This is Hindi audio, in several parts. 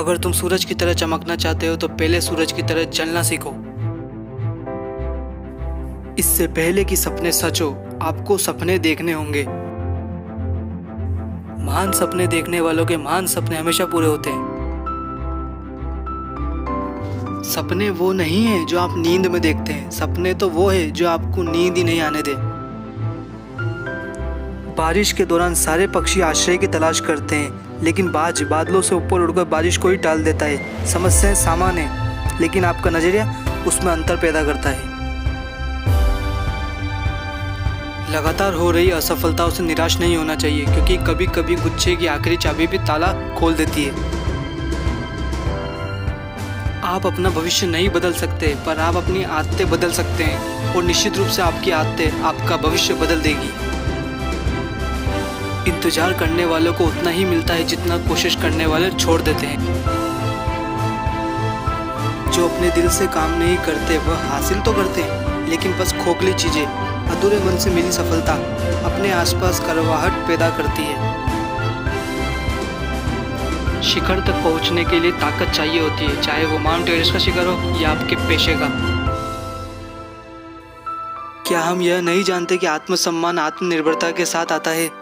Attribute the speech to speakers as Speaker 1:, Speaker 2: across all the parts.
Speaker 1: अगर तुम सूरज की तरह चमकना चाहते हो तो पहले सूरज की तरह जलना सीखो। इससे पहले कि सपने सच हो, आपको सपने देखने होंगे। महान सपने देखने वालों के महान सपने हमेशा पूरे होते हैं। सपने वो नहीं है जो आप नींद में देखते हैं, सपने तो वो है जो आपको नींद ही नहीं आने दे। बारिश के दौरान सारे पक्षी आश्रय की तलाश करते हैं, लेकिन बाज बादलों से ऊपर उड़कर बारिश को ही टाल देता है। समस्याएं समान है, लेकिन आपका नजरिया उसमें अंतर पैदा करता है। लगातार हो रही असफलताओं से निराश नहीं होना चाहिए, क्योंकि कभी कभी गुच्छे की आखिरी चाबी भी ताला खोल देती है। आप अपना भविष्य नहीं बदल सकते, पर आप अपनी आदतें बदल सकते हैं, और निश्चित रूप से आपकी आदतें आपका भविष्य बदल देगी। इंतजार करने वालों को उतना ही मिलता है जितना कोशिश करने वाले छोड़ देते हैं। जो अपने दिल से काम नहीं करते वह हासिल तो करते हैं, लेकिन बस खोखली चीजें, अधूरे मन से मिली सफलता अपने आसपास करवाहट पैदा करती है। शिखर तक पहुंचने के लिए ताकत चाहिए होती है, चाहे वो माउंट एवरेस्ट का शिखर हो या आपके पेशे का। क्या हम यह नहीं जानते कि आत्मसम्मान आत्मनिर्भरता के साथ आता है?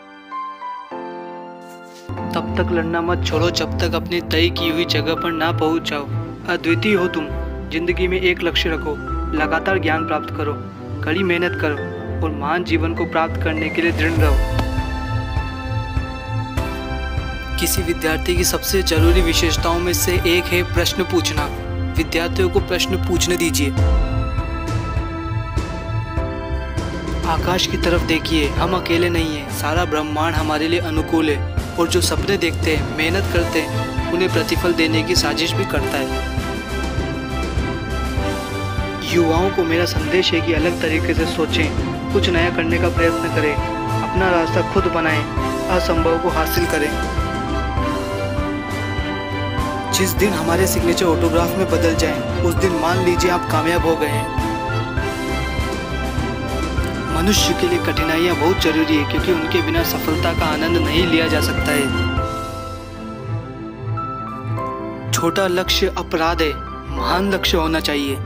Speaker 1: तब तक लड़ना मत छोड़ो जब तक अपनी तय की हुई जगह पर ना पहुंच जाओ। अद्वितीय हो तुम। जिंदगी में एक लक्ष्य रखो, लगातार ज्ञान प्राप्त करो, कड़ी मेहनत करो और महान जीवन को प्राप्त करने के लिए दृढ़ रहो। किसी विद्यार्थी की सबसे जरूरी विशेषताओं में से एक है प्रश्न पूछना। विद्यार्थियों को प्रश्न पूछने दीजिए। आकाश की तरफ देखिए, हम अकेले नहीं हैं, सारा ब्रह्मांड हमारे लिए अनुकूल है, और जो सपने देखते हैं, मेहनत करते हैं, उन्हें प्रतिफल देने की साजिश भी करता है। युवाओं को मेरा संदेश है कि अलग तरीके से सोचें, कुछ नया करने का प्रयत्न करें, अपना रास्ता खुद बनाएं, असंभव को हासिल करें। जिस दिन हमारे सिग्नेचर ऑटोग्राफ में बदल जाएं, उस दिन मान लीजिए आप कामयाब हो गए हैं। मनुष्य के लिए कठिनाइयां बहुत जरूरी है, क्योंकि उनके बिना सफलता का आनंद नहीं लिया जा सकता है। छोटा लक्ष्य अपराध है, महान लक्ष्य होना चाहिए।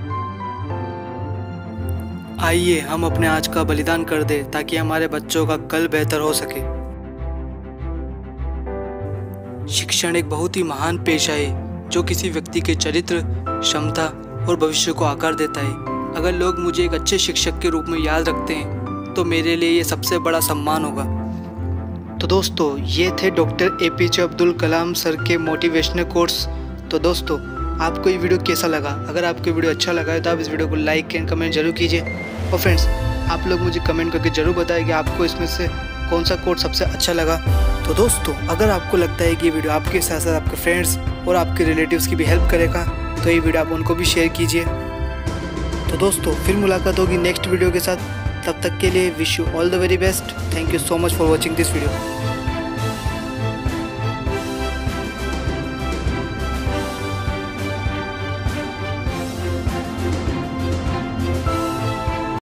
Speaker 1: आइए हम अपने आज का बलिदान कर दें, ताकि हमारे बच्चों का कल बेहतर हो सके। शिक्षण एक बहुत ही महान पेशा है, जो किसी व्यक्ति के चरित्र, क्षमता और भविष्य को आकार देता है। अगर लोग मुझे एक अच्छे शिक्षक के रूप में याद रखते हैं, तो मेरे लिए ये सबसे बड़ा सम्मान होगा। तो दोस्तों, ये थे doctor APJ Abdul Kalam sir के मोटिवेशनल कोट्स। तो दोस्तों, आपको ये वीडियो कैसा लगा? अगर आपको वीडियो अच्छा लगा है तो आप इस वीडियो को लाइक एंड कमेंट जरूर कीजिए। और फ्रेंड्स, आप लोग मुझे कमेंट करके जरूर बताएं कि आपको इसमें से कौन सा कोट सबसे अच्छा लगा। तो दोस्तों, अगर आपको लगता है कि ये वीडियो आपके साथ साथ आपके फ्रेंड्स और आपके रिलेटिव्स की भी हेल्प करेगा, तो ये वीडियो आप उनको भी शेयर कीजिए। तो दोस्तों, फिर मुलाकात होगी नेक्स्ट वीडियो के साथ। तब तक के लिए wish you all the very best. Thank you so much for watching this video.